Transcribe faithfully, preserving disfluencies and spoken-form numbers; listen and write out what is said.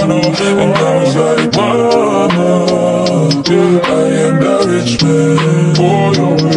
know. And I was like, mama, yeah, I am the rich man. Oh,